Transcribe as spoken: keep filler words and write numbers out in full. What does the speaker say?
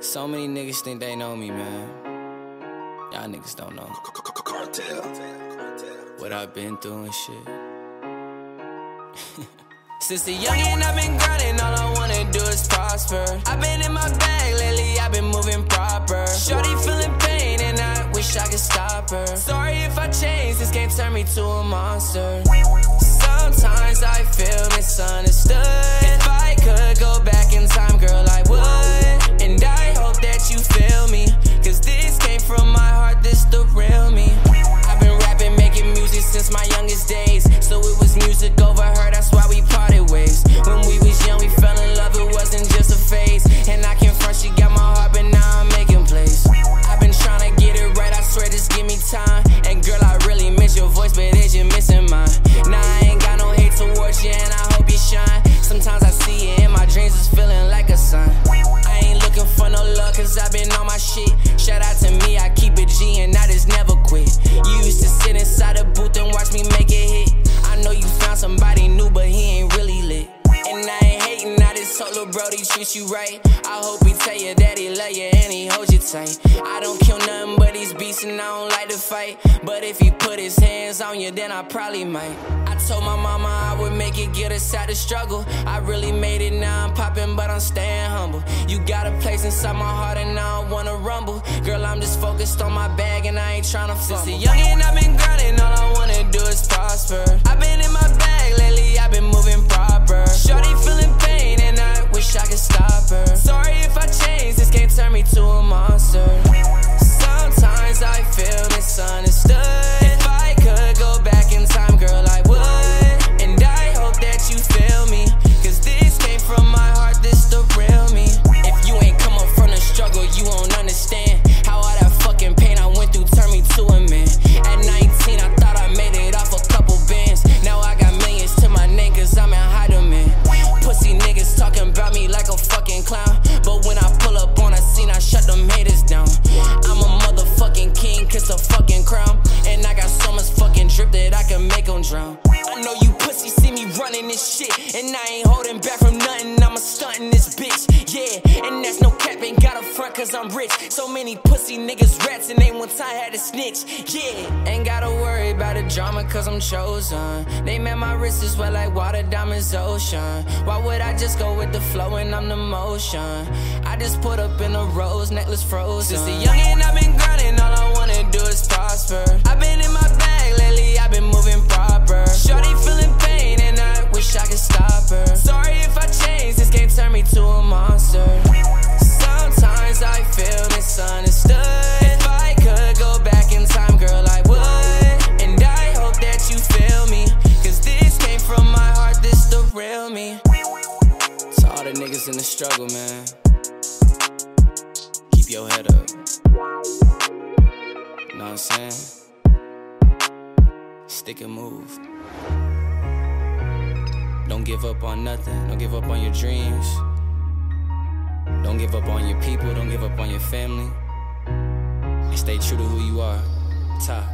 So many niggas think they know me, man. Y'all niggas don't know Cartel. what I've been through and shit. Since the youngin' I've been grinding, all I wanna do is prosper. I've been in my bag lately, I've been moving proper. Shorty feeling pain and I wish I could stop her. Sorry if I change, this can't turn me to a monster. Sometimes I feel misunderstood. If I could go back in time, girl, I would. And I hope that you feel me, cause this came from my heart, this the real me. I've been rapping, making music since my youngest days. So it was music over her, that's why we parted ways. When we was young, we fell in love, it wasn't just a phase. And I can't front, she got my heart, but now I'm making plays. I've been trying to get it right, I swear, just give me time. And girl, I really miss your voice, but it's you missing mine. Nah, I ain't got no hate towards you, and I hope you shine. Sometimes I see it in my dreams, it's feeling like a sign. I ain't looking for no love, cause I've been on my shit. Shout out to me, I keep it G, and I just never quit. You used to sit inside a booth and watch me make it hit. I know you found somebody new, but he ain't really lit. And I ain't hating, I just told lil' bro he treat you right. I hope he tell you that he love you and he hold you tight. I don't kill nothing but these beasts and I don't like to fight. But if he put his hands on you, then I probably might. I told my mama I would make it, get us out the struggle. I really made it, now I'm popping, but I'm staying humble. You got a place inside my heart and I don't wanna rumble. Girl, I'm just focused on my bag and I ain't tryna fumble. Since the youngin' I've been grinding, all I wanna do is prosper. I've been in my bag lately, I've been moving proper. Shorty feeling pain and I wish I could stop her. Sorry if I change, this can't turn me to a monster. Sometimes I feel misunderstood. If I could go back in time, girl, I would. And I hope that you feel me, cause this came from my heart, this the real me. If you ain't come up from the struggle, you won't understand how all that fucking pain I went through turned me to a man. At nineteen, I thought I made it off a couple bands. Now I got millions to my name, cause I'm in high demand. Pussy niggas talking about me like a fucking clown, but when I pull up on a scene, I shut them haters down. I'm a motherfucking king, kiss a fucking crown, and I got so much fucking drip that I can make them drown. I know you pussies see me running this shit, and I ain't holding back from nothing, I'ma stuntin' this bitch, yeah. And that's no cap, ain't got a front cause I'm rich. So many pussy niggas rats and they one time had to snitch, yeah. Ain't gotta worry about the drama cause I'm chosen. They made my wrist as well like water, diamonds, ocean. Why would I just go with the flow and I'm the motion? I just put up in a rose, necklace frozen. Since the youngin' I've been grinding, all I wanna do is prosper. I've been in my bag lately, I've been moving proper. Shorty feeling pain and I wish I could stop her. Sorry if I change, this can't turn me to a monster. Sometimes I feel misunderstood. If I could go back in time, girl, I would. And I hope that you feel me, cause this came from my heart, this the real me. To all the niggas in the struggle, man, keep your head up. You know what I'm saying? Stick and move. Don't give up on nothing. Don't give up on your dreams. Don't give up on your people. Don't give up on your family. And stay true to who you are. Top.